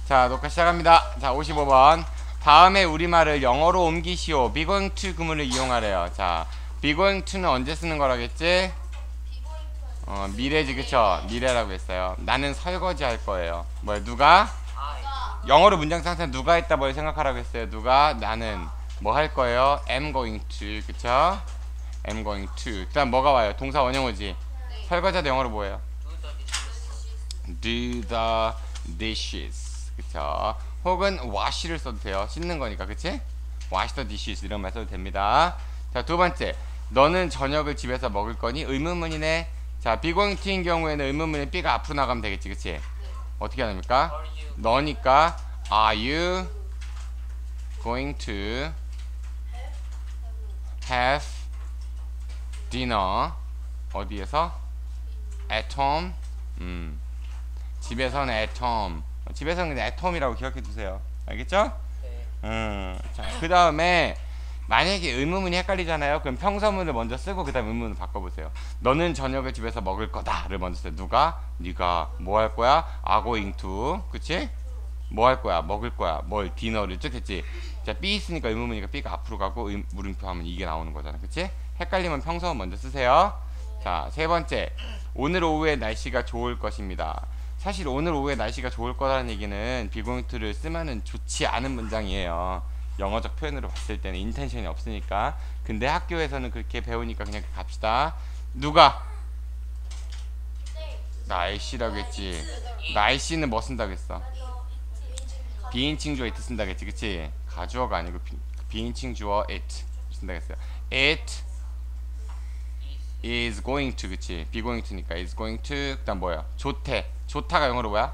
자, 녹화 시작합니다. 자, 55번. 다음에 우리말을 영어로 옮기시오. be going to 구문을 이용하래요. 자, be going to는 언제 쓰는 거라겠지? 미래지, 그쵸? 미래라고 했어요. 나는 설거지 할 거예요. 뭐야, 누가? 영어로 문장 상태는 누가 했다 뭘 생각하라고 했어요. 누가? 나는 뭐 할 거예요? am going to, 그쵸? am going to. 그 다음 뭐가 와요? 동사 원형어지. 설거지도 영어로 뭐예요? do the dishes, 그쵸? 혹은 wash를 써도 돼요. 씻는 거니까, 그치? wash the dishes 이런 말 써도 됩니다. 자, 두 번째, 너는 저녁을 집에서 먹을 거니? 의문문이네. 자, be going to인 경우에는 의문문에 B가 앞으로 나가면 되겠지, 그치? 어떻게 합니까? 너니까 are you going to have dinner 어디에서? at home. 집에서는 at home. 집에서는 그냥 at home이라고 기억해 두세요. 알겠죠? 자, 그 다음에 만약에 의문문이 헷갈리잖아요. 그럼 평서문을 먼저 쓰고 그 다음 의문문을 바꿔보세요. 너는 저녁을 집에서 먹을 거다를 먼저 써요. 누가? 네가 뭐 할 거야? are going to, 그치? 뭐 할 거야? 먹을 거야. 뭘? 디너를 쭉 했지. 자, B 있으니까 의문문이니까 B가 앞으로 가고 물음표 하면 이게 나오는 거잖아, 그치? 헷갈리면 평서문 먼저 쓰세요. 자, 세 번째, 오늘 오후에 날씨가 좋을 것입니다. 사실 오늘 오후에 날씨가 좋을 거라는 얘기는 be going to를 쓰면은 좋지 않은 문장이에요. 영어적 표현으로 봤을 때는 인텐션이 없으니까. 근데 학교에서는 그렇게 배우니까 그냥 갑시다. 누가? 날씨라고 했지. 날씨는 뭐 쓴다고 했어? 비인칭 주어 it 쓴다고 했지, 그치? 가주어가 아니고 비인칭 주어 it 쓴다고 했어요. it is going to, 그치? be going to니까 is going to. 그 다음 뭐야? 좋대. 좋다가 영어로 뭐야?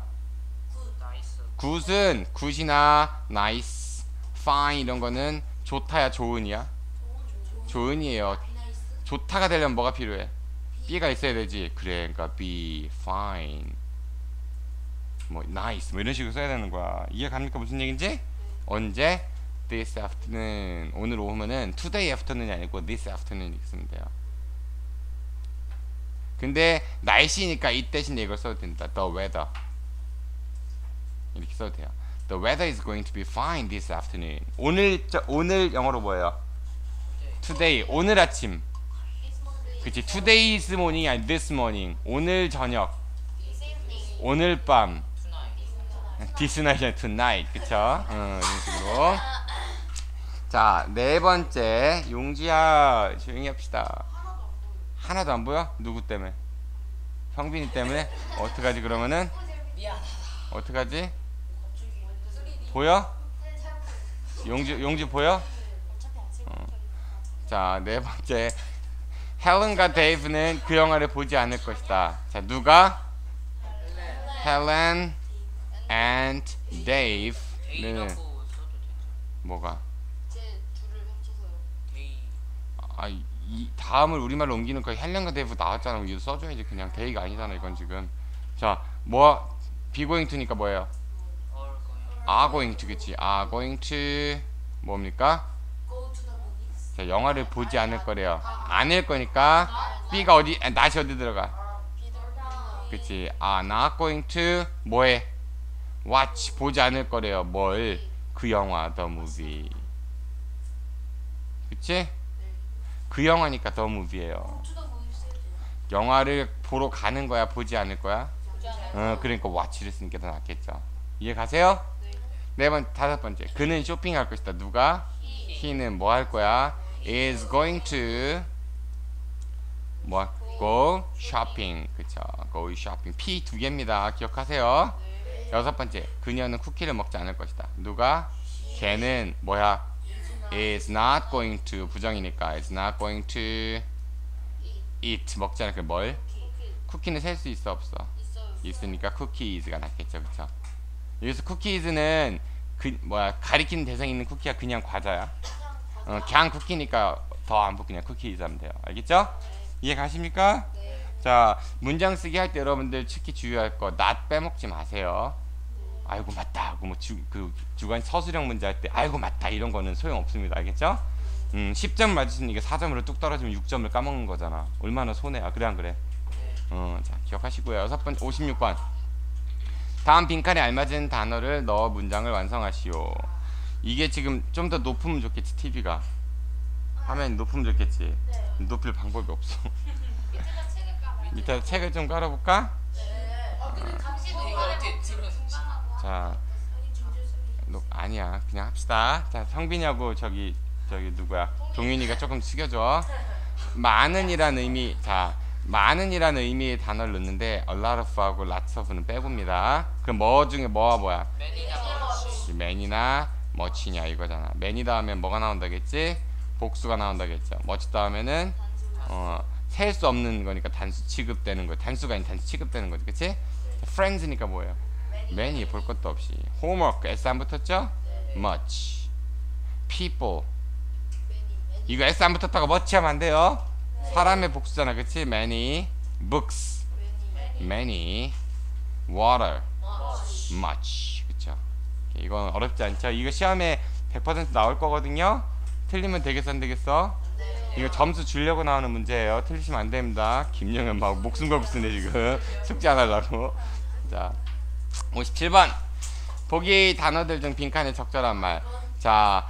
굿은 굿이나 nice, fine 이런 거는 좋다야 좋은이야? 좋은이에요. 좋다가 되려면 뭐가 필요해? B가 있어야 되지. 그래, 그러니까 be fine, 뭐 nice 뭐 이런 식으로 써야 되는 거야. 이해 갑니까? 무슨 얘기인지? 언제? this afternoon. 오늘 오후면은 today afternoon이 아니고 this afternoon 이렇게 쓰면 돼요. 근데 날씨니까 이 대신에 이걸 써도 된다. The weather 이렇게 써도 돼요. The weather is going to be fine this afternoon. 오늘 영어로 뭐예요? Today. 오늘 아침. 그치? Today's morning이 아니 this morning. 오늘 저녁. 오늘 밤. This night 아니 tonight. 그쵸? 이런 식으로. 자, 네 번째. 용지야, 조용히 합시다. 하나도 안 보여? 누구 때문에? 형빈이 때문에? 어떡하지 그러면은? 어떡하지? 보여? 용지 보여? 자, 네 번째. 헬렌과 데이브는 그 영화를 보지 않을 것이다. 자, 누가? 헬렌 and 데이브는 뭐가? 이 다음을 우리말로 옮기는 거에 헬렌과 데이브 나왔잖아. 이거 써줘야지. 그냥 데이가 아니잖아 이건 지금. 자, 뭐 be going to니까 뭐예요? are going to, 그치? are going to 뭡니까? 자, 영화를 보지 않을 거래요. 않을 거니까 B가 어디? not이 어디 들어가? 그치? are not going to 뭐해? watch 보지 않을 거래요. 뭘? 그 영화 the movie. 그치? 그 영화니까 더 무비예요. 영화를 보러 가는 거야, 보지 않을 거야? 그러니까 watch를 쓰는 게 더 낫겠죠. 이해 가세요? 다섯 번째. 그는 쇼핑할 것이다. 누가? he는 뭐 할 거야? is going to 뭐? go shopping. 그쵸? go shopping. P 두 개입니다. 기억하세요. 여섯 번째. 그녀는 쿠키를 먹지 않을 것이다. 누가? 걔는 뭐야? is not going to 부정이니까 is not going to eat 먹지 않을 거 뭘? 쿠키는 셀 수 있어 없어? 있으니까 cookies가 낫겠죠, 그쵸? 여기서 cookies는 그 뭐야 가리키는 대상 있는 쿠키야 그냥 과자야? 그냥 쿠키니까 더 안 붙고 그냥 cookies 하면 돼요. 알겠죠? 이해 가십니까? 자, 문장 쓰기 할 때 여러분들 특히 주의할 거 not 빼먹지 마세요. 아이고 맞다 하고 뭐 주관 서술형 문제 할 때 아이고 맞다 이런 거는 소용 없습니다. 알겠죠? 10점 맞으시는 이게 4점으로 뚝 떨어지면 6점을 까먹는 거잖아. 얼마나 손해야. 그래 안 그래? 자, 기억하시고요. 56번. 다음 빈칸에 알맞은 단어를 넣어 문장을 완성하시오. 이게 지금 좀 더 높으면 좋겠지. TV가 화면이 높으면 좋겠지. 높일 방법이 없어. 밑에 책을 좀 깔아볼까? 자, 아니야, 그냥 합시다. 자, 성빈이하고 저기 누구야? 동윤이가 조금 숙여줘. 많은이라는 의미, 자, 많은이라는 의미의 단어를 넣는데 a lot of하고 lots of는 빼봅니다. 그럼 뭐 중에 뭐와 뭐야? man이나 much냐 이거잖아. many 다음에 뭐가 나온다겠지? 복수가 나온다겠죠. much 다음에는 셀 수 없는 거니까 단수 취급되는 거. 단수가 아닌 단수 취급되는 거지, 그치? friends니까 뭐예요? many 볼 것도 없이. homework S 안 붙었죠? much. people 이거 S 안 붙었다가 much 하면 안 돼요. 사람의 복수잖아, 그치? many. books many. water much. 그쵸? 이건 어렵지 않죠? 이거 시험에 100% 나올 거거든요. 틀리면 되겠어 안 되겠어? 이거 점수 주려고 나오는 문제예요. 틀리시면 안 됩니다. 김영현 막 목숨 걸고 쓰네 지금. 숙제 안 하려고. 자, 57번 보기 단어들 중 빈칸에 적절한 말. 자,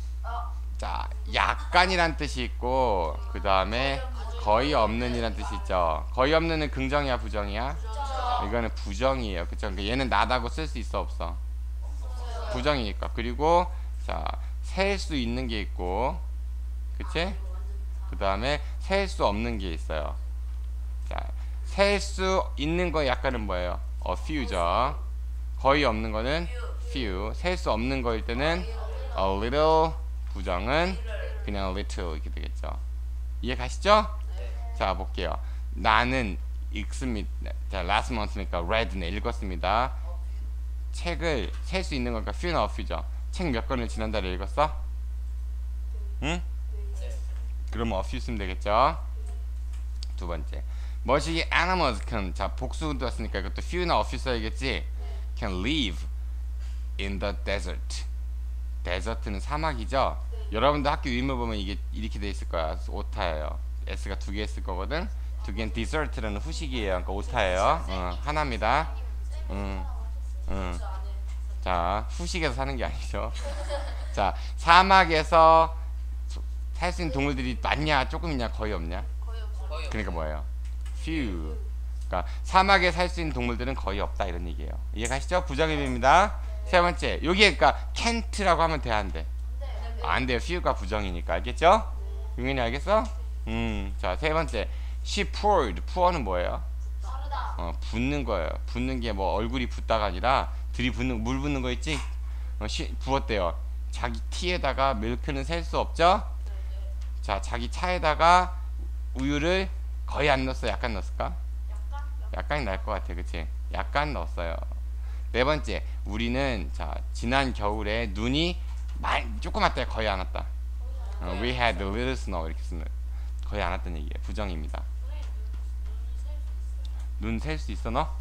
약간이란 뜻이 있고 그 다음에 거의 없는 이란 뜻이 있죠. 거의 없는은 긍정이야 부정이야? 이거는 부정이에요. 그쵸? 그러니까 얘는 나다고 쓸 수 있어 없어? 부정이니까. 그리고 자, 셀 수 있는 게 있고, 그치? 그 다음에 셀 수 없는 게 있어요. 자, 셀 수 있는 거 약간은 뭐예요? few죠. 거의 없는 거는 few. 셀 수 없는 거일 때는 a little. 부정은 그냥 little 이렇게 되겠죠. 이해 가시죠? 자, 볼게요. 나는 읽습니다. 자, last month니까 read네 읽었습니다. 책을 셀 수 있는 거니까 few나 few죠. 책 몇 권을 지난달에 읽었어? 응? 그러면 a few 쓰면 되겠죠. 두 번째, 머시기 animals can. 자, 복수도 왔으니까 이것도 few나 a few 써야겠지. can live in the desert. 데저트는 사막이죠. 여러분도 학교 유인물 보면 이게 이렇게 돼 있을 거야. 오타예요. S가 두 개 있을 거거든. 두 개는 디저트라는 후식이에요. 그러니까 오타예요. 하나입니다. 자, 후식에서 사는 게 아니죠. 자, 사막에서 살 수 있는 동물들이 많냐, 조금 있냐, 거의 없냐? 그러니까 뭐예요? few. 그러니까 사막에 살 수 있는 동물들은 거의 없다 이런 얘기예요. 이해가시죠? 부정의미입니다. 세 번째, 여기에 그러니까 can't라고 하면 돼, 안 돼? 안 돼요. few가 부정이니까. 알겠죠? 용인이 알겠어? 자, 세 번째, she poured. pour는 뭐예요? 붓는 거예요. 붓는 게 뭐 얼굴이 붓다가 아니라 들이붓는, 물 붓는 거 있지? 부었대요. 자기 티에다가 밀크는 셀 수 없죠? 자, 자기 차에다가 우유를 거의 안 넣었어. 약간 넣었을까? 약간이 날 것 같아, 그치? 약간 넣었어요. 네 번째, 우리는 자, 지난 겨울에 눈이 조금 왔다, 거의 안 왔다. We had a little snow 이렇게 쓰는, 거의 안 왔다는 얘기예요. 부정입니다. 눈 셀 수 있어 너?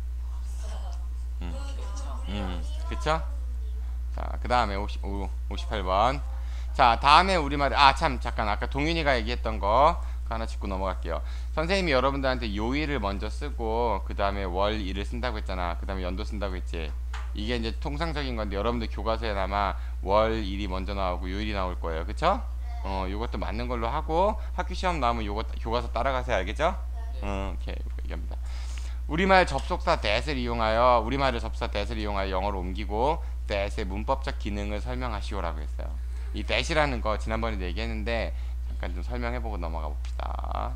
그쵸? 자, 그 다음에 58번. 자, 다음에 우리말, 참, 잠깐, 아까 동윤이가 얘기했던 거 하나 짚고 넘어갈게요. 선생님이 여러분들한테 요일을 먼저 쓰고 그 다음에 월일을 쓴다고 했잖아. 그 다음에 연도 쓴다고 했지. 이게 이제 통상적인 건데 여러분들 교과서에 아마 월일이 먼저 나오고 요일이 나올 거예요. 그쵸? 요것도 맞는 걸로 하고 학교 시험 나오면 요거 교과서 따라가세요. 알겠죠? 오케이, 얘기합니다. 우리말 접속사 that을 이용하여, 우리말을 접속사 that을 이용하여 영어로 옮기고 that의 문법적 기능을 설명하시오라고 했어요. 이 that이라는 거 지난번에도 얘기했는데 잠깐 좀 설명해보고 넘어가 봅시다.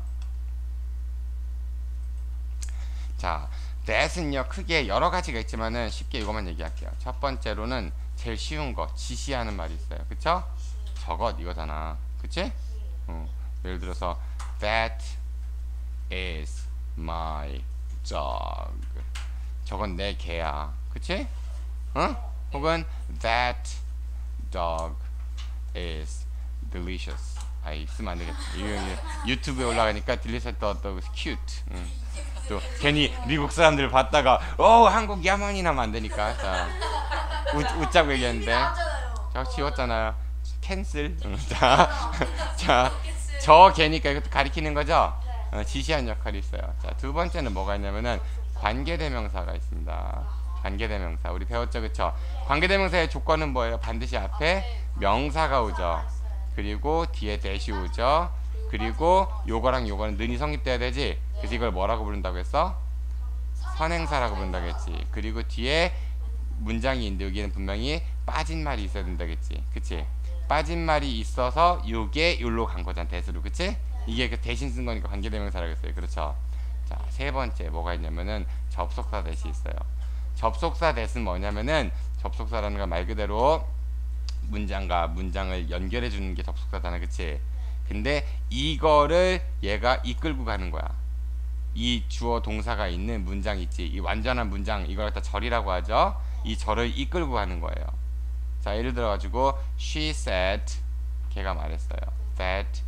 자, that은요 크게 여러 가지가 있지만은 쉽게 이것만 얘기할게요. 첫 번째로는 제일 쉬운 거, 지시하는 말이 있어요. 그쵸? 저것 이거잖아. 그치? 예를 들어서 that is my dog. 저건 내 개야. 그치? 혹은 that dog is delicious. 쓰면 안 되겠다. 유튜브에 올라가니까 delicious dog cute. 또 괜히 미국 사람들 봤다가 한국 야만이나 하면 안 되니까. 자, 웃자고 얘기했는데 저 지웠잖아요. 캔슬. 자, 저 개니까 이것도 가리키는 거죠? 지시한 역할이 있어요. 자, 두 번째는 뭐가 있냐면은 관계대명사가 있습니다. 관계대명사 우리 배웠죠 그쵸? 관계대명사의 조건은 뭐예요? 반드시 앞에 명사가 오죠. 그리고 뒤에 대시 오죠. 그리고 요거랑 요거는 는이 성립돼야 되지. 그래서 이걸 뭐라고 부른다고 했어? 선행사라고 부른다고 했지. 그리고 뒤에 문장이 있는데 여기는 분명히 빠진 말이 있어야 된다겠지. 그치? 빠진 말이 있어서 요게 요로 간 거잖아. 대수로. 그치? 이게 그 대신 쓴 거니까 관계대명사라고 했어요. 그렇죠? 자, 세 번째 뭐가 있냐면은 접속사 대시 있어요. 접속사 대신 뭐냐면은 접속사라는 건 말 그대로 문장과 문장을 연결해 주는 게 접속사잖아. 그치? 근데 이거를 얘가 이끌고 가는 거야. 이 주어 동사가 있는 문장 있지. 이 완전한 문장 이걸 갖다 절이라고 하죠. 이 절을 이끌고 가는 거예요. 자, 예를 들어 가지고 she said 걔가 말했어요. that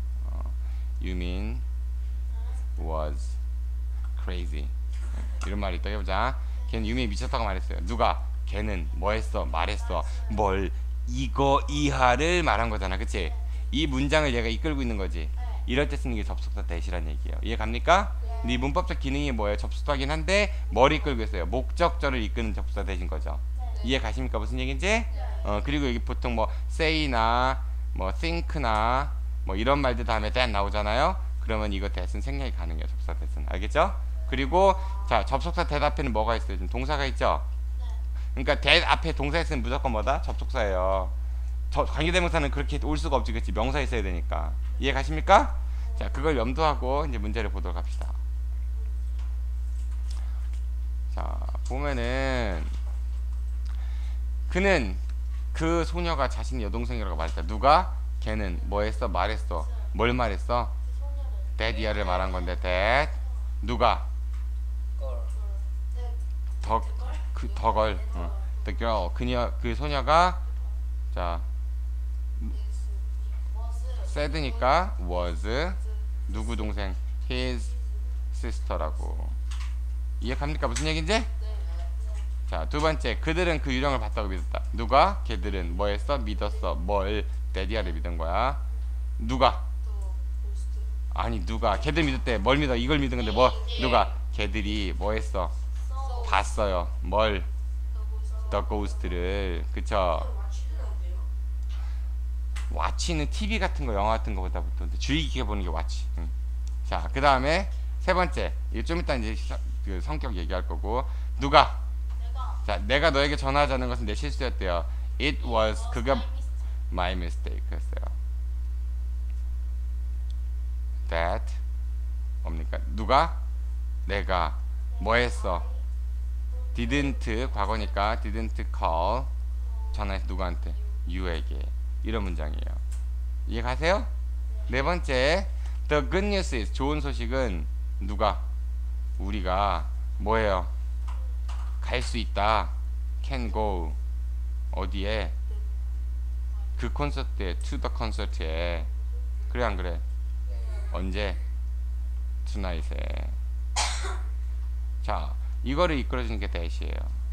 유민 was crazy. 이런 말이 있다 해보자. 걔는 유민이 미쳤다고 말했어요. 누가? 걔는 뭐 했어? 말했어. 뭘? 이거 이하를 말한 거잖아. 그치? 이 문장을 얘가 이끌고 있는 거지. 이럴 때 쓰는 게 접속사 대시란 얘기예요. 이해 갑니까? 근데 이 문법적 기능이 뭐예요? 접속사긴 한데 뭘 이끌고 있어요? 목적절을 이끄는 접속사 대신 거죠. 이해 가십니까? 무슨 얘기인지? 그리고 여기 보통 뭐 say나 뭐 think나 뭐 이런 말들 다음에 that 나오잖아요. 그러면 이거 that은 생략이 가능해요. 접속사 that은. 알겠죠? 그리고 자, 접속사 that 앞에는 뭐가 있어요? 지금 동사가 있죠? 그러니까 that 앞에 동사 있으면 무조건 뭐다? 접속사예요. 관계대명사는 그렇게 올 수가 없지. 그치? 명사 있어야 되니까. 이해 가십니까? 자, 그걸 염두하고 이제 문제를 보도록 합시다. 자, 보면은 그는 그 소녀가 자신의 여동생이라고 말했다. 누가? 걔는 뭐 했어? 말했어. 뭘 말했어? daddy야를 말한 건데 that 누가? 더 걸 the girl 그 소녀가 자 said니까 was 누구 동생? his sister라고. 이해 갑니까? 무슨 얘기인지? 자, 두 번째 그들은 그 유령을 봤다고 믿었다. 누가? 걔들은 뭐 했어? 믿었어. 뭘? 데디아를 믿은 거야. 누가? 아니 누가? 걔들 믿었대. 뭘 믿어? 이걸 믿은 건데 뭐? 누가? 걔들이 뭐 했어? 봤어요. 뭘? The Ghost를. 그쵸? 왓치는 TV 같은 거 영화 같은 거보다 보통 주의 깊게 보는 게 왓치. 자, 그 다음에 세 번째 이거 좀 이따 이제 그 성격 얘기할 거고. 누가? 자, 내가 너에게 전화하자는 것은 내 실수였대요. It was 그가 my mistake 했어요. That 뭡니까? 누가? 내가 뭐 했어? Didn't 과거니까 didn't call 전화해서 누구한테? You에게. 이런 문장이에요. 이해 가세요? 네 번째 The good news is 좋은 소식은 누가? 우리가 뭐예요? 갈 수 있다. Can go 어디에? 그 콘서트에 to the concert에. 그래 안 그래? 언제? tonight에. 자, 이거를 이끌어주는 게 that이에요.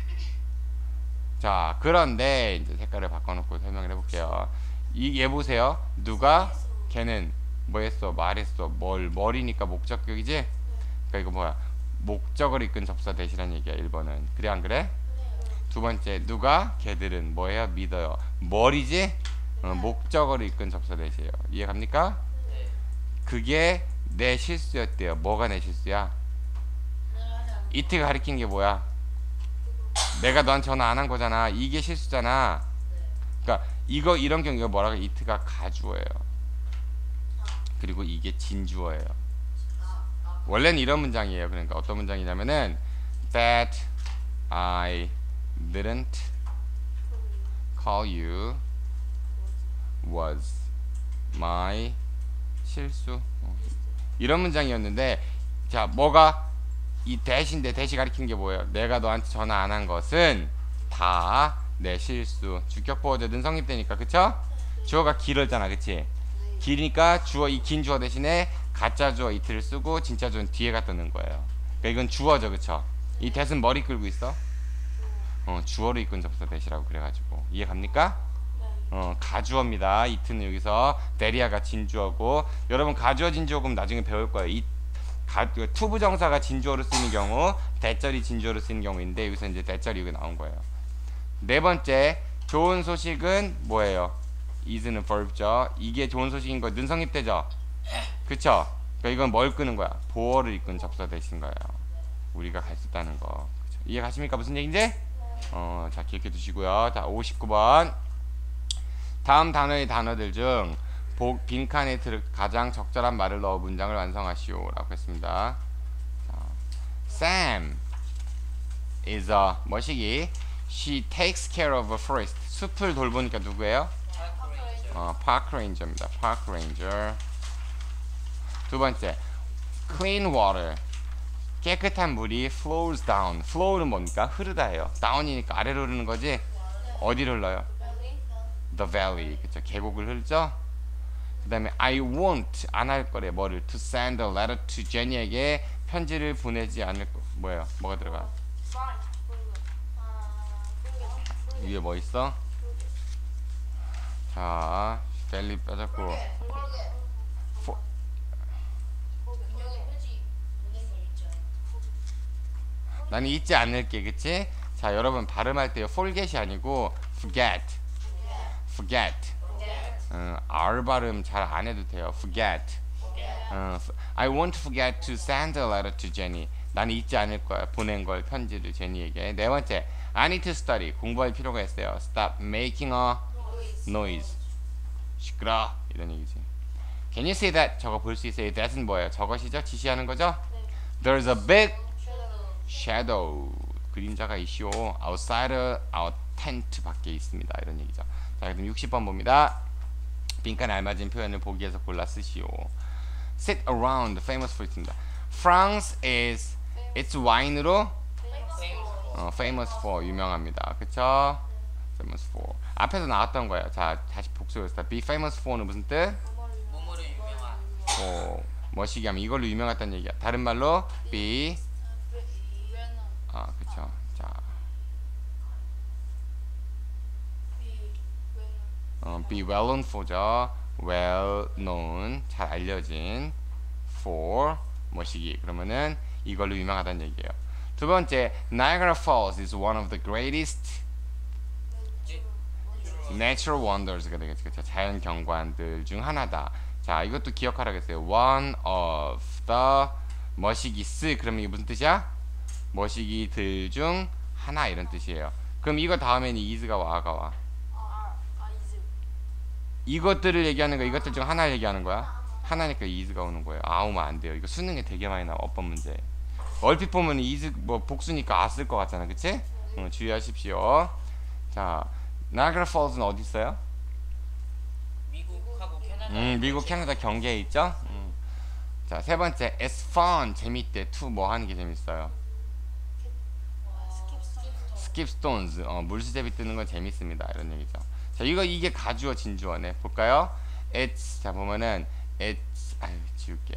자, 그런데 이제 색깔을 바꿔놓고 설명을 해볼게요. 얘 보세요. 누가? 걔는 뭐 했어? 말했어. 뭘이니까 목적격이지? 그러니까 이거 뭐야? 목적을 이끈 접사 대시란 얘기야. 1번은. 그래 안 그래? 두 번째 누가? 걔들은 뭐예요? 믿어요. 뭘이지? 목적을 이끈 접사 대시예요. 이해 갑니까? 그게 내 실수였대요. 뭐가 내 실수야? 이트가 가리킨 게 뭐야? 내가 너한테 전화 안 한 거잖아. 이게 실수잖아. 그러니까 이런 경우가 뭐라고? 이트가 가주어예요. 그리고 이게 진주어예요. 원래는 이런 문장이에요. 그러니까 어떤 문장이냐면은 that I didn't call you was my 실수. 이런 문장이었는데 자, 뭐가 이 대신데 대시 가리키는 게 뭐예요? 내가 너한테 전화 안 한 것은 다 내 실수. 주격 보호자는 성립되니까. 그쵸? 주어가 길었잖아. 그치? 길이니까 주어 이 긴 주어 대신에 가짜 주어 이트를 쓰고 진짜 주어는 뒤에 갖다 넣는 거예요. 그러니까 이건 주어죠. 그쵸? 이 대신 뭘 이끌고 있어? 주어를 이끈 접사 대시라고 그래가지고. 이해 갑니까? 가주어입니다. 이트는 여기서 데리아가 진주어고. 여러분 가주어 진주어 그럼 나중에 배울 거예요. 투부정사가 진주어로 쓰이는 경우, 대절이 진주어로 쓰이는 경우인데 여기서 이제 대절이 여기 나온 거예요. 네 번째, 좋은 소식은 뭐예요? is는 verb죠. 이게 좋은 소식인 거 능성입대죠. 그쵸? 그러니까 이건 뭘 끄는 거야? 보어를 이끈 접사 대신 거예요. 우리가 갈 수 있다는 거. 그쵸? 이해 가십니까? 무슨 얘기인지? 자, 기억해 두시고요. 자, 59번. 다음 단어의 단어들 중 빈칸에 가장 적절한 말을 넣어 문장을 완성하시오 라고 했습니다. 자, Sam is a 뭐시기? She takes care of a forest. 숲을 돌보니까 누구예요? Park Ranger입니다. Park Ranger. 두 번째, clean water. 깨끗한 물이 flows down. flow는 뭡니까? 흐르다예요. down이니까 아래로 흐르는 거지. 어디로 흘러요? The valley. 그쵸? 계곡을 흐르죠. 그 다음에 I won't 안 할 거래. 뭐를? To send a letter to Jenny에게 편지를 보내지 않을 거. 뭐예요? 뭐가 들어가? 위에 뭐 있어? 자, 벨리 빠졌고. 나는 잊지 않을게, 그치? 자, 여러분 발음할 때요, forget이 아니고 forget. R 발음 잘 안 해도 돼요. forget. I won't forget to send a letter to Jenny. 나는 잊지 않을 거야. 보낸 걸 편지를 제니에게. 네 번째, I need to study. 공부할 필요가 있어요. Stop making a noise. 시끄러. 이런 얘기지. Can you see that? 저거 볼 수 있어요. That은 뭐예요? 저것이죠? 지시하는 거죠? There's a big shadow. 그림자가 있시오. outside our tent 밖에 있습니다. 이런 얘기죠. 자, 그럼 60번 봅니다. 빈칸 알맞은 표현을 보기에서 골라 쓰시오. Sit around famous for 있습니다. France is its wine으로 famous for 유명합니다. 그쵸? famous for 앞에서 나왔던 거예요. 자, 다시 복수해봅시다. be famous for는 무슨 뜻? 뭐뭐로 유명한. 뭐시기 하면 이걸로 유명하다는 얘기야. 다른 말로 be 그쵸. 자, be well known for죠. well known 잘 알려진 for 뭐시기 그러면은 이걸로 유명하다는 얘기예요. 두 번째, Niagara Falls is one of the greatest natural wonders가 되겠죠. 그쵸? 자연 경관들 중 하나다. 자, 이것도 기억하라겠어요. one of the 뭐시기스 그러면 이게 무슨 뜻이야? 뭐시기들 중 하나 이런 뜻이에요. 그럼 이거 다음에는 is가 와, 아가 와. 이것들을 얘기하는 거, 이것들 중 하나 얘기하는 거야. 하나니까 is가 오는 거예요. 오면 안 돼요. 이거 수능에 되게 많이 나와. 어법 문제. 얼핏 보면 is 뭐 복수니까 쓸 것 같잖아, 그치? 주의하십시오. 자, 나이아가라 폴즈는 어디 있어요? 미국하고 캐나다. 미국 캐나다 경계에 있죠. 자, 세 번째, it's fun 재밌대. to 뭐 하는 게 재밌어요? skip stones 물수제비 뜨는 건 재밌습니다. 이런 얘기죠. 자, 이게 가주어 진주어네. 볼까요? it's 자 보면은 it's 지울게.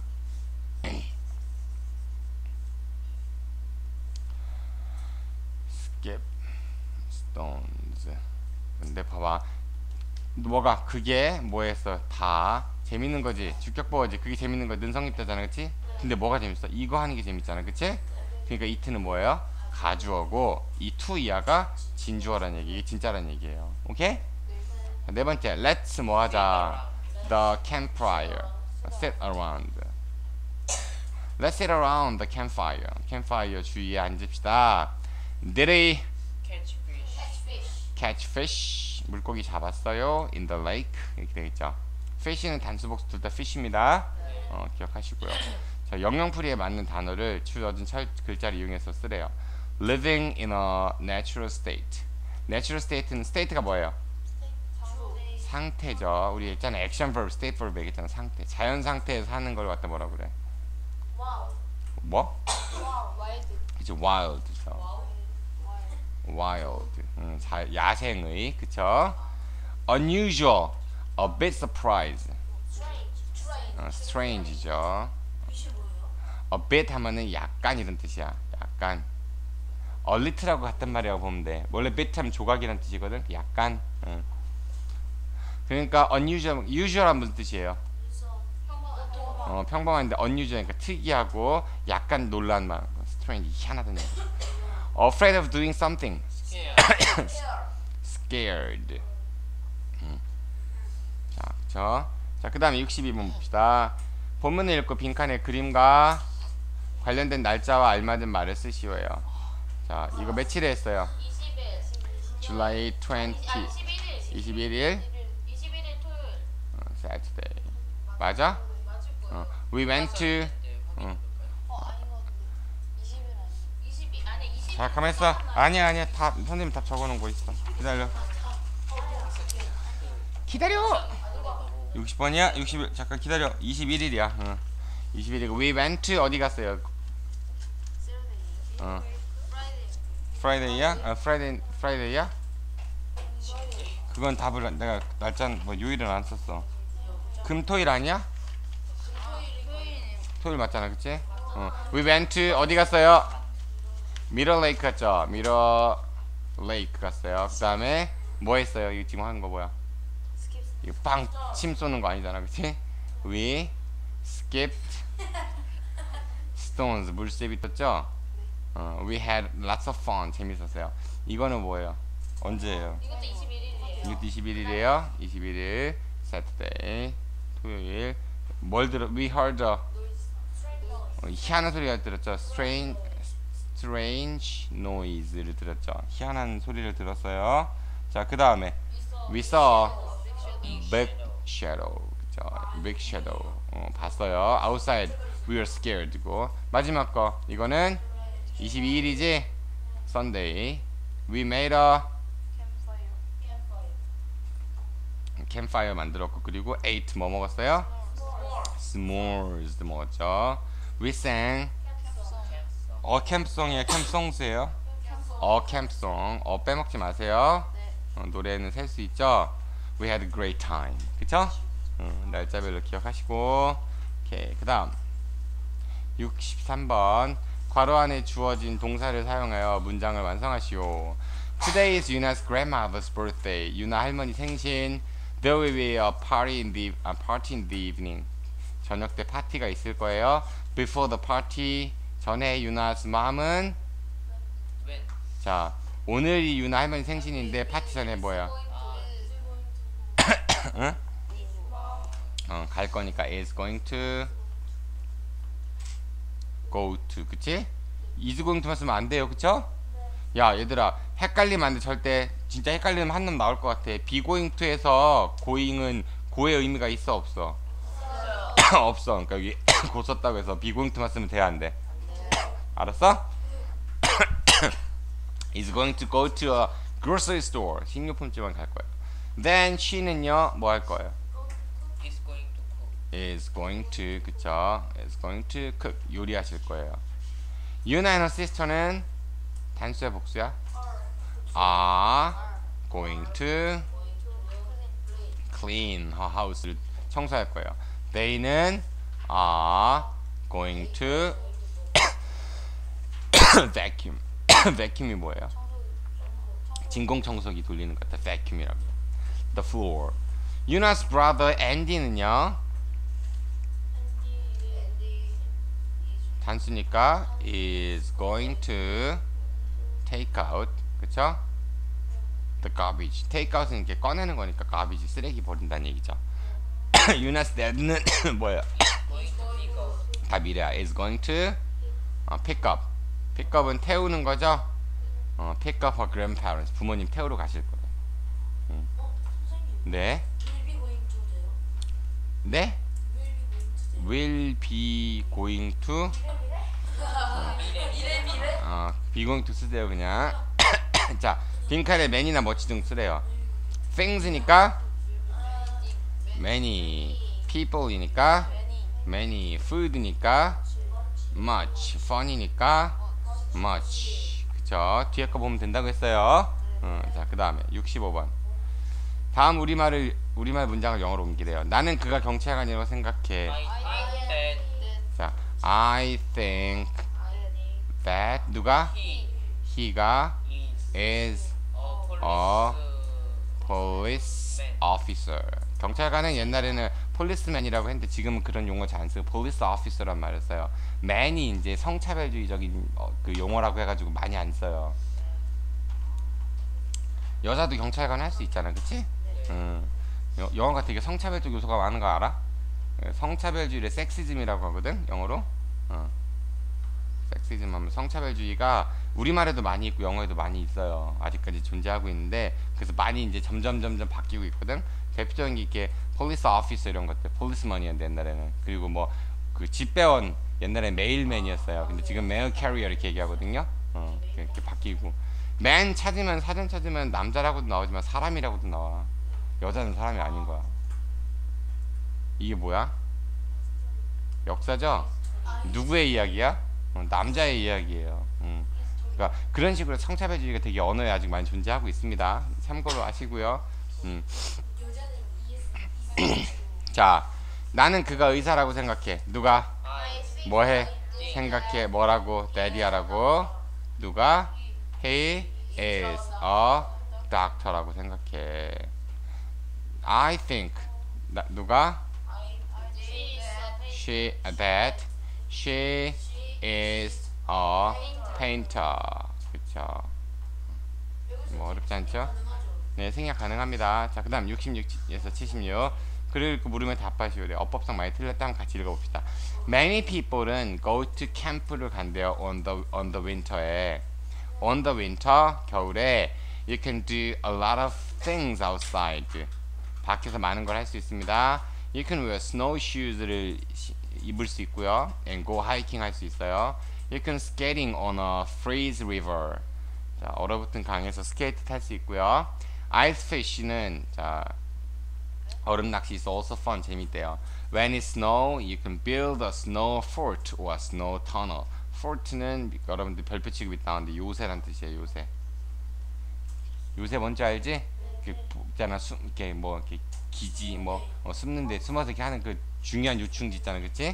skip stones. 근데 봐봐. 뭐가 그게 뭐였어? 다 재밌는 거지. 주격보어지. 그게 재밌는 거 능성입자잖아, 그치? 근데 뭐가 재밌어? 이거 하는 게 재밌잖아, 그치? 그러니까 it는 뭐예요? 가주어고 이 to 이하가 진주어라는 얘기. 이게 진짜라는 얘기예요. 오케이? 네 번째, let's 뭐 하자? The campfire. Sit around. Let's sit around the campfire. campfire 주위에 앉읍시다. Did he catch fish? 물고기 잡았어요. In the lake. 이렇게 되겠죠. fish는 단수복수 둘 다 fish입니다. 기억하시고요. 자, 영영풀이에 맞는 단어를 주어진 글자를 이용해서 쓰래요. Living in a natural state. Natural state는 state가 뭐예요? 상태죠. 우리 있잖아 action verb, state verb 얘기했잖아. 상태. 자연 상태에서 사는 걸 갖다 뭐라 그래? 뭐? 그치, wild죠. wild. 야생의, 그쵸? unusual, a bit surprise. strange죠. a bit 하면은 약간 이런 뜻이야. 약간. a little하고 같은 말이라고 보면 돼. 원래 bit 하면 조각이란 뜻이거든. 약간. 그러니까 unusual, usual한 무슨 뜻이에요? 평범한데 unusual니까 특이하고 약간 놀란 말. strange 희한하다는 얘기. afraid of doing something. scared. 자, 그쵸? 자, 그 다음에 62번 봅시다. 본문을 읽고 빈칸에 그림과 관련된 날짜와 알맞은 말을 쓰시오예요. 자, 이거 며칠에 했어요? 20일. July 21일 21일 토요일. Saturday. 맞아? 맞을 거예요. We went to 아닌 것 같은데. 20일 아니 20. 자, 가만 있어. 아니야. 다 선생님 답 적어놓은 거 있어. 기다려. 60번이야? 60일. 잠깐 기다려. 21일이야. 21일. We went to 어디 갔어요? Friday야? Friday야? 그건 답을 내가 날짜 뭐 요일은 안 썼어. 금토일 아니야? 토요일 맞잖아, 그치? We went to 어디 갔어요? Mirror Lake 갔죠? Mirror Lake 갔어요. 그 다음에 뭐 했어요? 이거 지금 하는 거 뭐야? 이거 빵 침 쏘는 거 아니잖아, 그치? We skipped stones. 물새비 떴죠? We had lots of fun. 재밌었어요. 이거는 뭐예요? 언제예요? 이것도 21일이에요. 이것도 21일이에요. 21일 Saturday 토요일. 뭘 들어? We heard a 희한한 소리가 들었죠. Strange noise를 들었죠. 희한한 소리를 들었어요. 자, 그 다음에 We saw big shadow. 그쵸? Big shadow. 봤어요. Outside we were scared고. 마지막 거 이거는 22일이지? Sunday. We made a campfire 만들었고, 그리고 ate 뭐 먹었어요? S'mores 먹었죠. We sang 캠송이에요? 캠송스예요? 캠송. 빼먹지 마세요. 노래는 셀 수 있죠. We had a great time. 그쵸? 날짜별로 기억하시고. 오케이. 그 다음 63번 괄호 안에 주어진 동사를 사용하여 문장을 완성하시오. Today is Yuna's grandmother's birthday. 유나 할머니 생신. There will be a party in the evening. 저녁 때 파티가 있을 거예요. Before the party. 전에 Yuna's mom은 자, 오늘이 유나 할머니 생신인데 파티 전에 뭐야? 응? 갈 거니까 is going to go to. 그치? is going to만 쓰면 안 돼요. 그쵸? 야, 얘들아, 헷갈리면 안 돼. 절대. 진짜 헷갈리면 한 놈 나올 것 같아. be going to에서 going은 go의 의미가 있어 없어? 없어. 그러니까 여기 고 썼다고 해서 be going to만 쓰면 돼 안 돼? 알았어? is going to go to a grocery store. 식료품집만 갈 거예요. Then she는요, 뭐 할 거예요? is going to, 그쵸? is going to cook. 요리하실 거예요. 유나 and her sister는 단수야 복수야? are going to clean her house를 청소할 거예요. They는 are going to vacuum. vacuum이 뭐예요? 진공청소기 돌리는 것 같아. vacuum이라고. The floor. Yuna's brother Andy는요, 단수니까 is going to take out. 그쵸? The garbage. take out은 이렇게 꺼내는 거니까 garbage, 쓰레기 버린다는 얘기죠. Yuna's dad는 뭐예요? 다 미래야. is going to pick up. pick up은 태우는 거죠. pick up her grandparents. 부모님 태우러 가실 거예요. 네. 네? will be going to be going to 쓰세요 그냥. 자, 빈칸에 many나 much 등 쓰래요. things니까 many, people이니까 many, food니까 much, fun이니까 much. 그쵸? 뒤에 거 보면 된다고 했어요. 자, 그 다음에 65번 다음 우리말 문장을 영어로 옮기래요. 나는 그가 경찰관이라고 생각해. 자, I think that 누가? he가 is a policeman. officer. 경찰관은 옛날에는 policeman이라고 했는데 지금은 그런 용어 잘 안 쓰고 police officer란 말을 써요. man이 이제 성차별주의적인 그 용어라고 해가지고 많이 안 써요. 여자도 경찰관 할 수 있잖아, 그치? 영어가 되게 성차별적 요소가 많은 거 알아? 성차별주의를 섹시즘이라고 하거든, 영어로. 섹시즘 하면 성차별주의가 우리말에도 많이 있고 영어에도 많이 있어요. 아직까지 존재하고 있는데 그래서 많이 이제 점점 바뀌고 있거든. 대표적인 게 이렇게 police officer 이런 것들, policeman이었는데 옛날에는. 그리고 뭐 그 집배원 옛날에 메일맨이었어요. 근데 지금 메일 캐리어 이렇게 얘기하거든요. 이렇게 바뀌고. 맨 찾으면 사전 찾으면 남자라고도 나오지만 사람이라고도 나와. 여자는 사람이 아닌 거야. 이게 뭐야? 역사죠? 누구의 이야기야? 남자의 이야기예요. 그러니까 그런 식으로 성차별주의가 되게 언어에 아직 많이 존재하고 있습니다. 참고로 아시고요. 자, 나는 그가 의사라고 생각해. 누가? 뭐해? 생각해. 뭐라고? daddy하라고. 누가? He is a doctor라고 생각해. I think. 누가? She is a painter. 그쵸. 뭐 어렵지 않죠? 네, 생략 가능합니다. 자, 그 다음 66에서 76. 글을 읽고 물으면 답하시오. 네, 어법상 많이 틀렸다면 같이 읽어봅시다. Many people은 go to camp를 간대요. on the winter에. On the winter, 겨울에 you can do a lot of things outside. 밖에서 많은 걸 할 수 있습니다. You can wear snowshoes를 입을 수 있고요. and go hiking 할 수 있어요. You can skating on a freeze river. 자, 얼어붙은 강에서 스케이트 탈 수 있고요. ice fish는 자, 얼음 낚시 is also fun. 재밌대요. When it snow, you can build a snow fort or a snow tunnel. fort는 여러분들 별표 취급이 나오는데 요새란 뜻이에요. 요새. 요새 뭔지 알지? 그 있잖아. 이렇게 뭐 이렇게 기지 뭐 숨는데 숨어서 이렇게 하는 그 중요한 요충지 있잖아, 그치?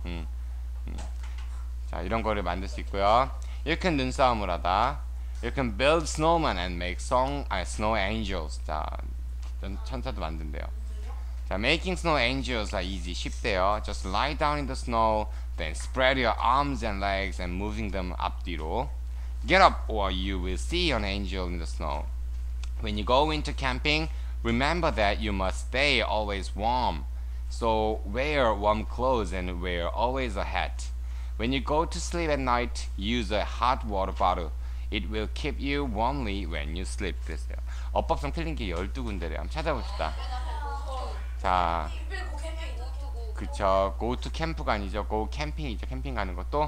자, 이런 거를 만들 수 있고요. You can 눈싸움을 하다. You can build snowman and make snow angels. 자, 천사도 만든대요. 자, making snow angels are easy. 쉽대요. Just lie down in the snow, then spread your arms and legs and moving them 앞뒤로. Get up or you will see an angel in the snow. When you go into camping, remember that you must stay always warm. So wear warm clothes and wear always a hat. When you go to sleep at night, use a hot water bottle. It will keep you warmly when you sleep. 그랬어요. 어법상 틀린 게 12군데래요. 한번 찾아봅시다. 자, 그쵸. go to camp가 아니죠. go camping이죠. 캠핑 가는 것도.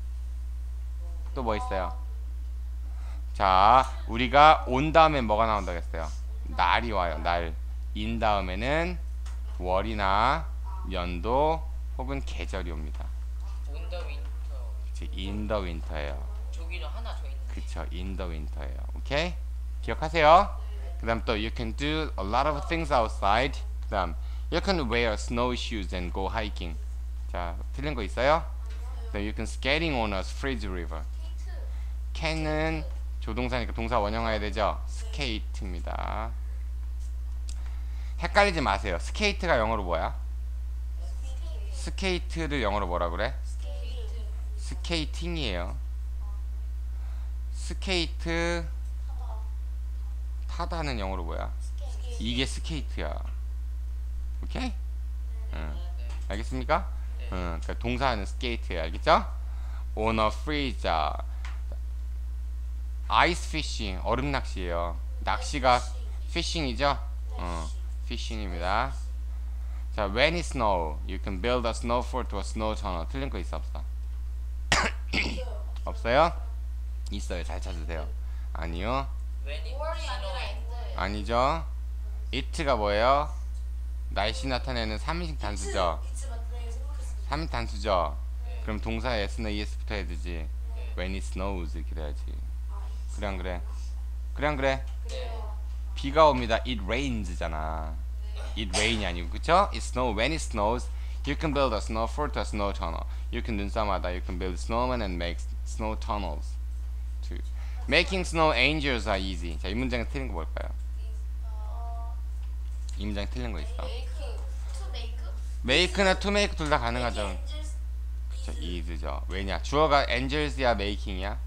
또 뭐 있어요? 자, 우리가 온 다음에 뭐가 나온다고 했어요? 날이 와요. 날. 인 다음에는 월이나 연도 혹은 계절이 옵니다. On the winter. 그치, in the winter예요. 저기는 하나 더 있네. 그쵸, in the winter예요. 오케이? 기억하세요? 그 다음 또 you can do a lot of things outside. 그 다음 you can wear snowshoes and go hiking. 자, 틀린 거 있어요? 그다음 you can skating on a freeze river. can은 조동사니까 동사 원형화해야 되죠? 스케이트입니다. 헷갈리지 마세요. 스케이트가 영어로 뭐야? 스케이트를 영어로 뭐라 그래? 스케이팅이에요. 스케이트 타다는 영어로 뭐야? 이게 스케이트야. 오케이? 응. 알겠습니까? 그러니까 동사는 스케이트야. 알겠죠? on a freeze. 아이스 피싱, 얼음 낚시예요. 낚시가 피싱이죠? 피싱입니다. 자, when it snow, you can build a snow fort or a snow tunnel. 틀린 거 있어 없어? 없어요? 있어요. 잘 찾으세요. 아니요. When it snow. 아니죠. it가 뭐예요? 날씨 나타내는 3인칭 단수죠. 3인 단수죠. 그럼 동사에 s나 es 붙어야 되지. When it snows 이렇게 돼야지. 그래 안 그래? 그래 안 그래? 비가 옵니다. It rains잖아. It rain이 아니고 그쵸? It snow. When it snows, you can build a snow fort or a snow tunnel. You can 눈싸움하다. You can build snowmen and make snow tunnels. Two. Making snow angels are easy. 자, 이 문장에 틀린 거 뭘까요? 이 문장 틀린 거 있어. 메이크 투 메이크 make나 to make 둘 다 가능하죠. 그쵸, is죠. 왜냐? 주어가 angels이야, making이야?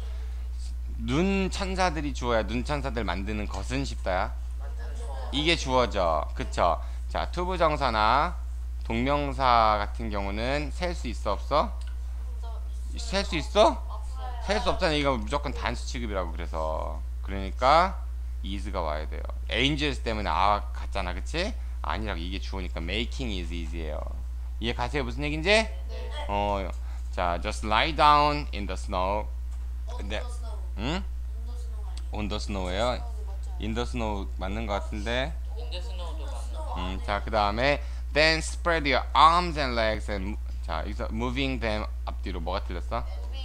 눈 천사들이 주어야. 눈 천사들 만드는 것은 쉽다야. 이게 주어죠. 그쵸? 자, 투부정사나 동명사 같은 경우는 셀 수 있어, 없어? 셀 수 있어? 셀 수 없잖아. 이거 무조건 단수 취급이라고. 그래서 그러니까 is가 와야 돼요. angels 때문에 아 같잖아, 그치? 아니라고. 이게 주어니까 making is easy예요. 이해 가세요? 무슨 얘긴지? 자, just lie down in the snow. 네. 응? on the snow예요. in the snow 맞는 것 같은데. 인더 스노우도 맞는. 자, 그 다음에 then spread your arms and legs and 자, 여기서 moving them 앞뒤로 뭐가 틀렸어?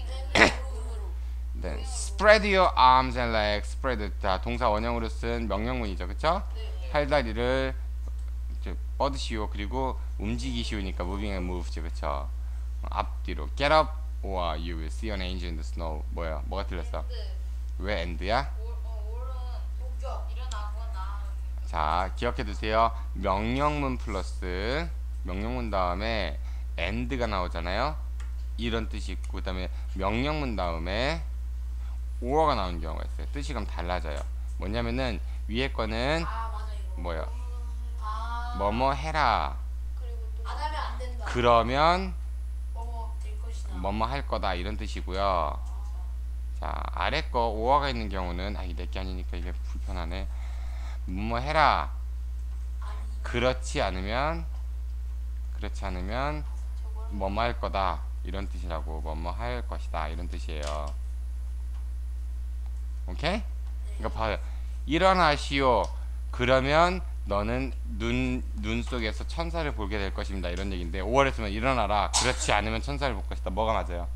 then spread your arms and legs. spread 자, 동사 원형으로 쓴 명령문이죠, 그쵸? 팔다리를 이제 뻗으시오. 그리고 움직이시오니까 moving and move죠, 그쵸? 앞뒤로 get up or you will see an angel in the snow. 뭐가 틀렸어? 왜 and야? 일어나거나 자, 기억해 두세요. 명령문 플러스 명령문 다음에 and가 나오잖아요. 이런 뜻이 있고, 그 다음에 명령문 다음에 or가 나오는 경우가 있어요. 뜻이 그럼 달라져요. 뭐냐면은 위에 거는 맞아 이거 뭐야? 뭐뭐 해라. 그리고 또 안 하면 안 된다 그러면 뭐뭐 될 것이다 뭐뭐 할 거다 이런 뜻이고요. 자, 아래 거 or가 있는 경우는 이게 내게 아니니까 이게 불편하네. 뭐뭐 해라. 그렇지 않으면 뭐뭐 할 거다 이런 뜻이라고. 뭐뭐 할 것이다 이런 뜻이에요. 오케이? 그러니까 봐요. 일어나시오. 그러면 너는 눈 속에서 천사를 보게 될 것입니다. 이런 얘기인데 5월에서는 일어나라. 그렇지 않으면 천사를 볼 것이다. 뭐가 맞아요?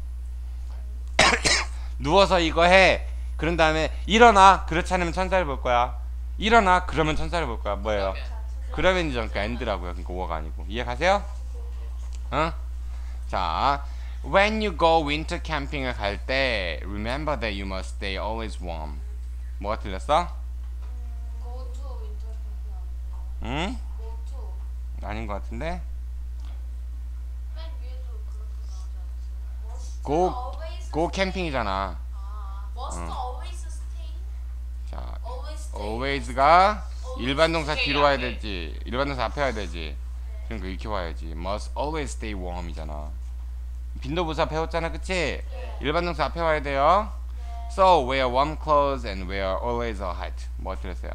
누워서 이거 해. 그런 다음에 일어나. 그렇지 않으면 천사를 볼 거야. 일어나. 그러면 천사를 볼 거야. 뭐예요? 그러면이죠. 그러니까 end라고요. 그러니까 5가 아니고. 이해 가세요? 어? 자, when you go winter camping을 갈 때 remember that you must stay always warm. 뭐가 틀렸어? go to winter camping 응? go to 아닌 것 같은데? 맨 위에도 그렇게 나오지 않았어요? go 캠핑이잖아. must always stay 자, always stay always가 일반 동사 뒤로 와야 되지. 일반 동사 앞에 와야 되지. 그러니까 이렇게 와야지. must always stay warm이잖아. 빈도부사 배웠잖아, 그치? 일반 동사 앞에 와야 돼요. So wear warm clothes and wear always a hat. 뭐 들었어요?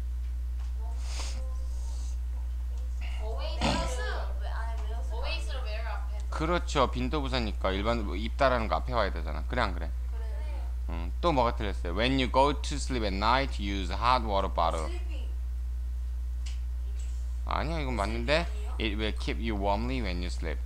always로 where 앞에 그렇죠. 빈도부사니까 일반 입다라는 거 앞에 와야 되잖아. 그래 안 그래? 또 뭐가 틀렸어요? When you go to sleep at night, use hot water bottle. 아니야, 이건 맞는데. It will keep you warmly when you sleep.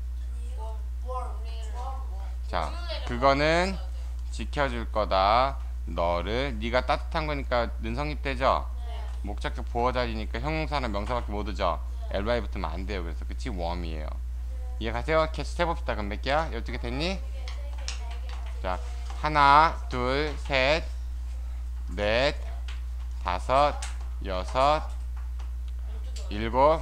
자, 그거는 지켜줄 거다. 너를. 네가 따뜻한 거니까 능성립되죠? 목적격 보어자리니까 형용사나 명사밖에 못 오죠? ly 붙으면 안 돼요. 그래서 그치? warm이에요. 이해 가세요? 계속 해봅시다. 그럼 몇 개야? 12개 됐니? 자, 하나, 둘, 셋, 넷, 다섯, 여섯, 일곱,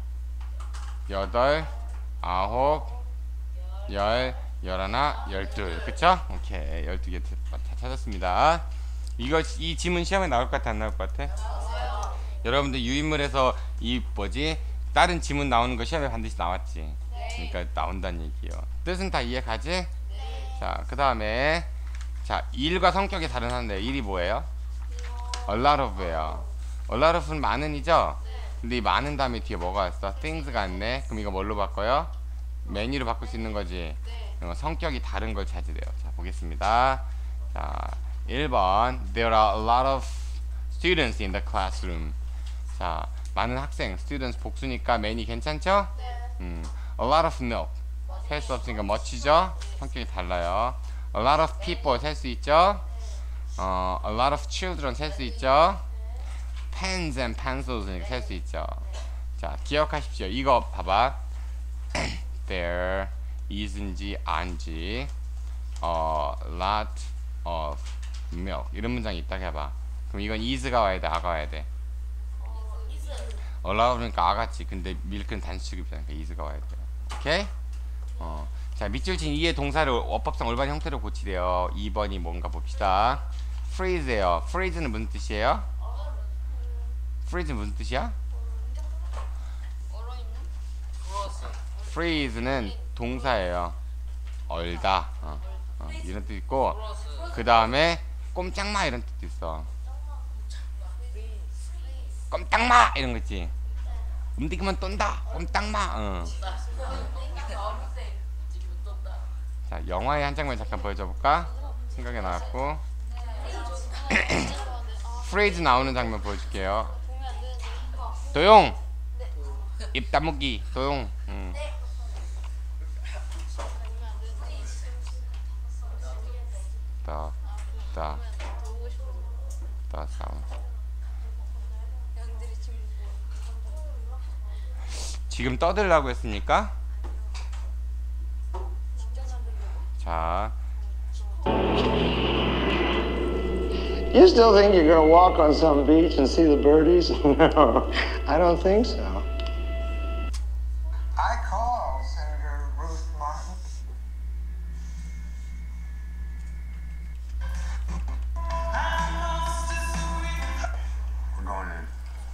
여덟, 아홉, 열, 열하나, 열둘. 그쵸? 오케이. 12개 다 찾았습니다. 이 지문 시험에 나올 것 같아? 안 나올 것 같아? 여러분들 유인물에서 이 다른 지문 나오는 거 시험에 반드시 나왔지? 그러니까 나온다는 얘기예요. 뜻은 다 이해 가지? 자, 그 다음에 자, 일과 성격이 다른 한데 일이 뭐예요? A lot of예요. A lot of는 많은이죠? 근데 이 많은 다음에 뒤에 뭐가 왔어? things가 왔네. 그럼 이거 뭘로 바꿔요? many로 바꿀 수 있는 거지. 성격이 다른 걸 찾으래요. 자, 보겠습니다. 자, 1번 There are a lot of students in the classroom. 자, 많은 학생, students 복수니까 many 괜찮죠? A lot of milk. 셀 수 없으니까 much죠? 성격이 달라요. A lot of people 셀 수 있죠? A lot of children 셀 수 있죠? Pens and pencils 셀 수 있죠? 자, 기억하십시오. 이거 봐봐. There is인지 아닌지 a lot of milk 이런 문장이 있다고 해봐. 그럼 이건 is가 와야 돼? 아가 와야 돼? allow 그러니까 아같이. 근데 milk는 단수 취급이니까 is가 와야 돼요. 오케이? 자, 밑줄 친 2의 동사를 어법상 올바른 형태로 고치래요. 2번이 뭔가 봅시다. freeze예요. freeze는 무슨 뜻이에요? freeze는 무슨 뜻이야? 얼어 있는? 플러스 freeze는 동사예요. 얼다. 이런 뜻 있고, 플러스 그 다음에 꼼짝마 이런 뜻도 있어. 꼼짝마 이런 거 있지. 움직이면 똔다. 꼼짝마. 자, 영화의 한 장면 잠깐 보여줘 볼까? 생각이 나왔고. 프레이즈 나오는 장면 보여줄게요. 도용. 입 다무기. 도용. 다 싸움. 지금 떠들라고 했습니까? 자, You still think you're going to walk on some beach and see the birdies? No, I don't think so. I called Senator Ruth Martin. We're going in.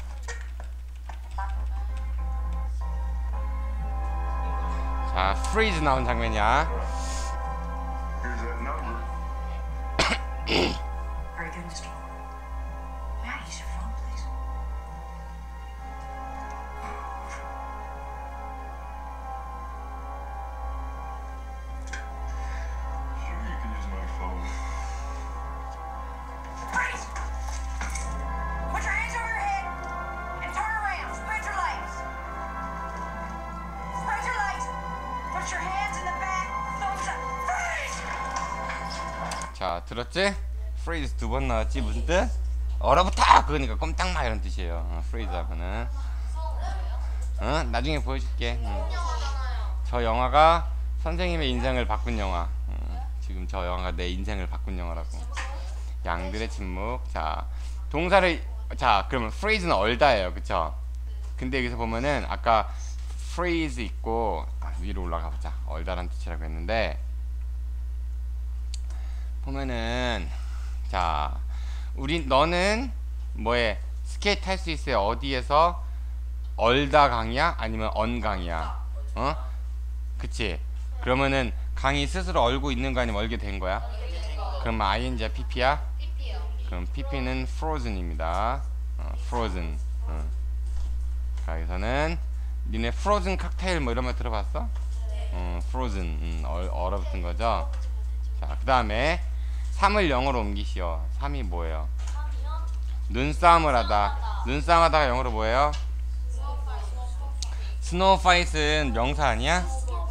자, 프리즈 나온 장면이야. Here's that number. Very good, Mr. Moore. May I use your phone, please? Sure, you can use my phone. Freeze! Put your hands over your head and turn around. Spread your legs. Spread your legs. Put your hands in the back. Thumbs up. Freeze! 자, 들었지? 프레이즈 두 번 나왔지. 무슨 뜻? 얼어붙어! 그러니까 꼼짝마 이런 뜻이에요. 프레이즈 하면은. 나중에 보여줄게. 저 영화가 선생님의 인생을 바꾼 영화. 지금 저 영화가 내 인생을 바꾼 영화라고. 양들의 침묵. 자, 동사를, 자, 그러면 프레이즈는 얼다예요. 그쵸? 근데 여기서 보면은 아까 freeze 있고, 위로 올라가 보자. 얼다란 뜻이라고 했는데, 보면은, 자, 너는 뭐에 스케이트 탈 수 있어요? 어디에서? 얼다 강이야? 아니면 언 강이야? 그치? 그러면은 강이 스스로 얼고 있는 거 아니면 얼게 된 거야? 그럼 ing야 pp야? 그럼 pp는 frozen입니다. frozen. 자, 여기서는 니네 frozen 칵테일 뭐 이런 말 들어봤어? frozen. 얼어붙은 거죠? 자, 그 다음에 3을 0으로 옮기시오. 3이 뭐예요? 눈싸움을 하다. 눈싸움 하다가 영어로 뭐예요? 스노우 파이트는 명사 아니야?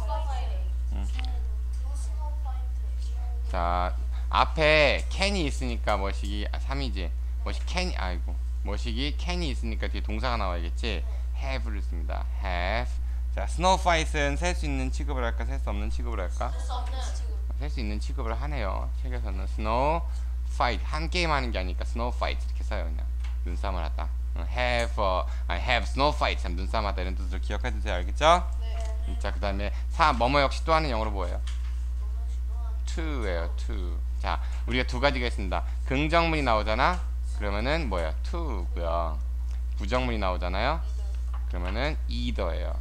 자, 앞에 can이 있으니까 뭐시기 3이지. 뭐시기 can이 있으니까 뒤에 동사가 나와야겠지. have를 씁니다. have. 자, 스노우 파이트는 셀 수 있는 취급을 할까? 셀 수 없는 취급을 할까? 셀 수 있는 취급을 하네요. 책에서는 스노우 파이트 한 게임 하는 게 아니니까 스노우 파이트 이렇게 써요. 그냥 눈싸움을 하다. have snow fight 참 눈싸움 하다 이런 뜻으로 기억해 두세요. 알겠죠? 네. 자, 그 다음에 뭐뭐 역시 또 하는 영어로 뭐예요? to예요. to. 자, 우리가 두 가지가 있습니다. 긍정문이 나오잖아. 그러면은 뭐예요? to고요. 부정문이 나오잖아요. 그러면은 either예요.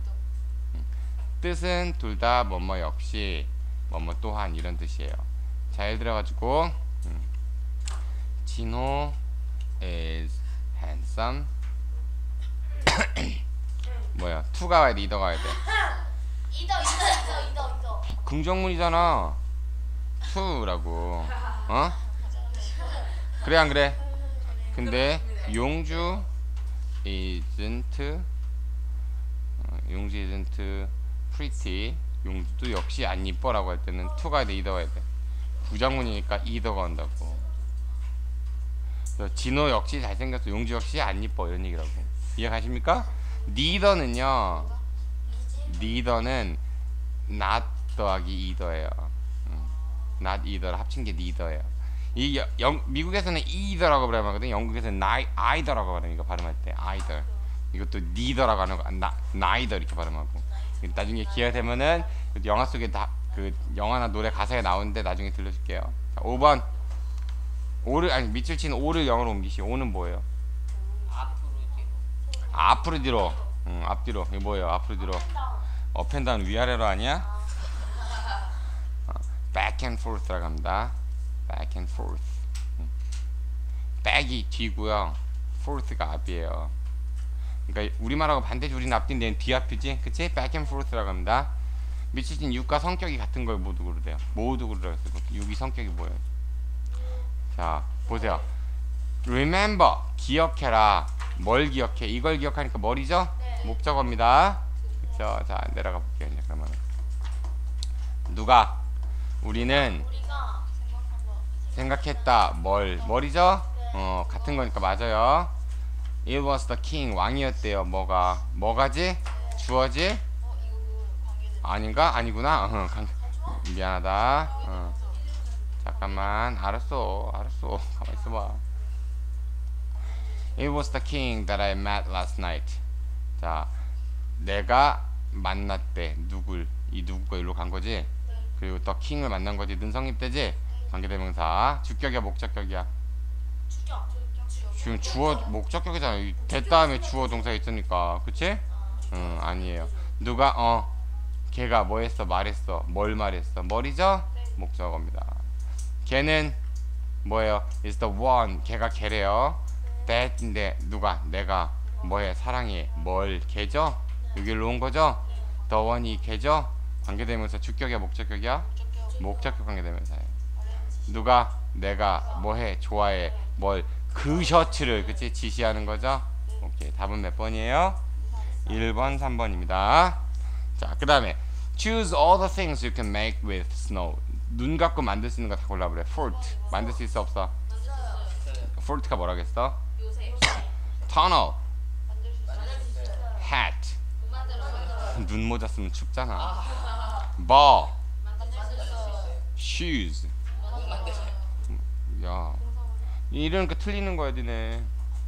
뜻은 둘 다 뭐뭐 역시 뭐뭐 또한 이런 뜻이에요. 자, 예를 들어가지고 진호 is handsome. 뭐야? to가 와야 돼, either 가야 돼? 이더. 긍정문이잖아. to라고. 그래 안 그래? 근데 용주 isn't pretty. 용주도 역시 안 이뻐라고 할 때는 to가 와야 돼, either 가야 돼? 부정문이니까 either가 온다고. 진호 역시 잘생겼어. 용주 역시 안 이뻐. 이런 얘기라고. 이해가십니까? neither는요. neither는 not 더하기 either예요. not either 합친 게 neither예요. 미국에서는 either라고 발음하거든. 영국에서는 either라고 발음해. 이거 발음할 때 either. 이것도 neither라고 하는 거, neither 이렇게 발음하고. 나중에 기회가 되면은 영화 속에 그 영화나 노래 가사에 나오는데 나중에 들려줄게요. 자, 5번. 오를 아니 밑줄 친 오를 영어로 옮기시. 오는 뭐예요? 앞으로 뒤로. 앞뒤로. 이거 뭐예요? 앞으로 뒤로. 업 앤 다운 위아래로 아니야? back and forth라고 합니다. back and forth. back이 뒤고요. forth가 앞이에요. 그러니까 우리말하고 반대줄이 앞뒤인데 뒤앞이지? 그치? back and forth라고 합니다. 미치진 6과 성격이 같은 걸 모두 그러대요. 모두 그러래요. 6이 성격이 뭐예요? 자, 보세요. remember, 기억해라. 뭘 기억해? 이걸 기억하니까 뭘이죠? 네. 목적어입니다. 그쵸? 자, 내려가 볼게요. 이제 그러면 누가? 우리는 우리가 생각한 거 생각했다. 뭘이죠? 네. 같은 거니까 맞아요. It was the king. 왕이었대요. 뭐가지? 주어지? 이거 그 관계된 아닌가? 아니구나. 미안하다. 잠깐만. 알았어. 가만 있어봐. It was the king that I met last night. 자, 내가 만났대. 누굴? 이 누구가 일로 간 거지? 그리고 the king을 만난 거지. 능성입되지? 관계대명사. 주격이야, 목적격이야? 지금 주어 목적격이잖아. 대 다음에 주어 동사 있으니까. 그치? 아니에요. 누가 걔가 뭐 했어? 말했어. 뭘 말했어? 뭘이죠? 목적어입니다. 걔는 뭐예요? is the one. 걔가 걔래요. that인데 누가? 내가 뭐해? 사랑해. 뭘? 걔죠? 여기로 온 거죠? the one이 걔죠? 관계대명사. 주격이야, 목적격이야? 목적격 관계대명사예요. 누가? 내가 뭐해? 좋아해. 뭘? 그 셔츠를 그치? 지시하는 거죠? 오케이. 답은 몇 번이에요? 1번, 3번입니다. 자, 그 다음에 choose all the things you can make with snow. 눈 갖고 만들 수 있는 거 다 골라보래. fort. 만들 수 있어 없어? fort가 뭐라겠어? 요새 tunnel. 만들 수 있어요. hat. 못 만들어요. 눈 모자 쓰면 춥잖아. ball. 만들 수 있어요. shoes. 못 만들어요. 야, 이러니까 틀리는 거야, 니네.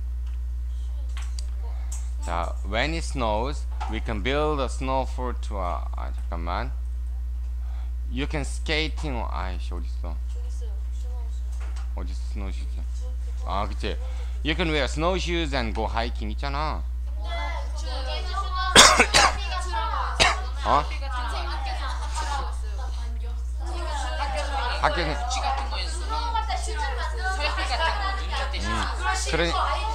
자, when it snows, we can build a snow fort to 잠깐만. You can skating. 아이씨, 어딨어? 저기 있어요. 어딨어, 스노우 슈즈? 아, 그치. You can wear snow shoes and go hiking 있잖아. 어? 학교는 쥐 같은 거 있어. 설비 같은 거 눈물 때 그래.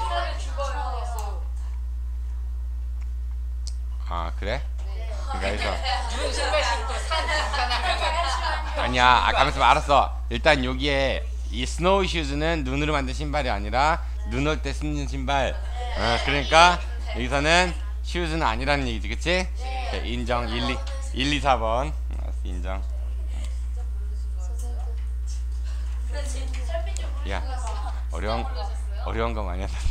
아, 그래? 그러니까 해서 눈 신발 신고 산 나가는 아니야. 가면서 알았어. 일단 여기에 이 스노우 슈즈는 눈으로 만든 신발이 아니라 눈 올 때 신는 신발. 그러니까 여기서는 슈즈는 아니라는 얘기지, 그치? 네, 인정. 1, 2, 4번. 알았어, 인정. 야, 어려운 거 많이 하다.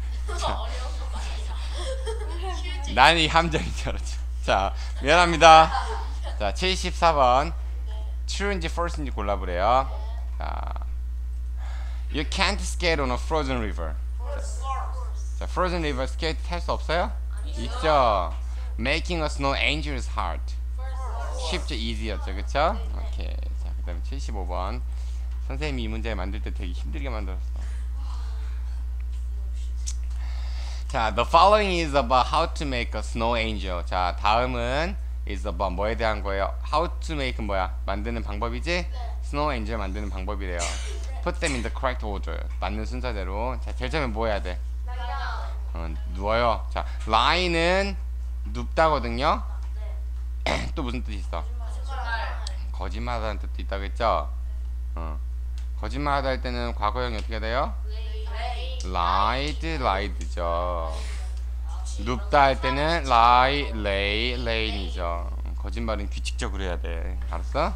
난 이 함정인 줄 알았지. 자, 미안합니다. 자, 74번. true인지 false인지 골라보래요. 자, you can't skate on a frozen river. 자, frozen river skate 탈 수 없어요? 있죠. making a snow angel is hard. 쉽죠, easy였죠, 그쵸? 오케이. 자, 그 다음에 75번. 선생님이 이 문제 만들 때 되게 힘들게 만들었어. 자, the following is about how to make a snow angel. 자, 다음은 is about 뭐에 대한 거예요? How to make는 뭐야? 만드는 방법이지? snow angel 만드는 방법이래요. Put them in the correct order. 맞는 순서대로. 자, 제일 처음에 뭐 해야 돼? 누워요. 자, lie는 눕다거든요. 또 무슨 뜻이 있어? 거짓말하다는 뜻도 있다고 했죠? 거짓말하다 할 때는 과거형이 어떻게 돼요? lied죠. 눕다 할 때는 lie, lay, lay이죠. 거짓말은 규칙적으로 해야 돼. 알았어?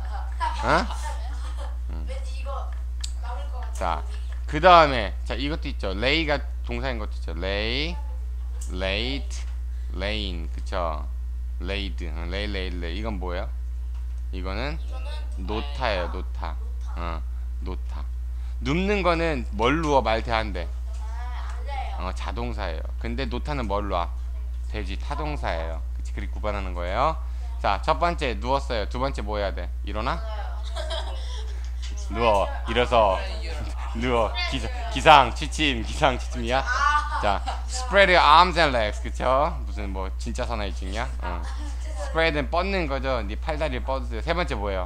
자, 그 다음에 자, 이것도 있죠. lay가 동사인 것도 있죠. lay, laid, laying. 그쵸? laid, lay. 이건 뭐예요? 이거는 노타예요. 노타. 노타. 눕는 거는 뭘 누워 말 대한대? 자동사예요. 근데 노타는 뭘 놔? 되지 타동사예요. 그치? 그렇게 구분하는 거예요. 자, 첫 번째 누웠어요. 두 번째 뭐 해야 돼? 일어나? 누워. 일어서. 누워. 기상 취침이야. 자, spread your arms and legs. 그쵸? 무슨 뭐 진짜 사나이증이야? spread는 뻗는 거죠. 네 팔다리를 뻗으세요. 세 번째 뭐예요?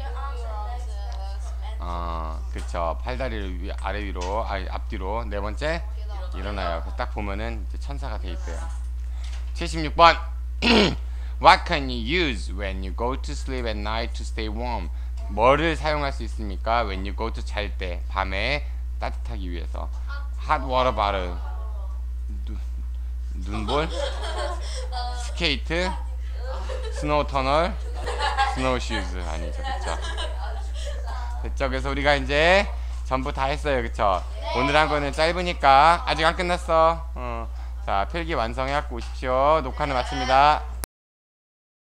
그쵸. 팔다리를 아래 위로, 앞뒤로. 네 번째 일어나요. 딱 보면은 이제 천사가 돼 있어요. 76번. What can you use when you go to sleep at night to stay warm? 뭐를 사용할 수 있습니까? When you go to 잘 때, 밤에 따뜻하기 위해서. Hot water bottle. 눈볼, 스케이트, 스노우 터널, 스노우 슈즈. 아니죠, 그쵸? 됐죠? 그래서 우리가 이제 전부 다 했어요, 그쵸? 오늘 한 거는 짧으니까 아직 안 끝났어. 자, 필기 완성해갖고 오십시오. 녹화는 마칩니다.